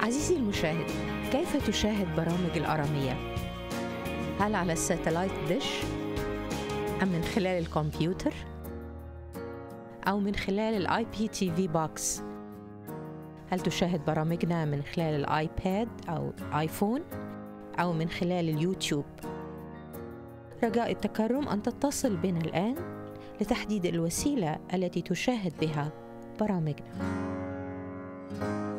عزيزي المشاهد، كيف تشاهد برامج الأرامية؟ هل على الساتلايت ديش؟ أم من خلال الكمبيوتر؟ أو من خلال الآي بي تي في بوكس؟ هل تشاهد برامجنا من خلال الآيباد أو آيفون؟ أو من خلال اليوتيوب؟ رجاء التكرم أن تتصل بنا الآن لتحديد الوسيلة التي تشاهد بها برامجنا.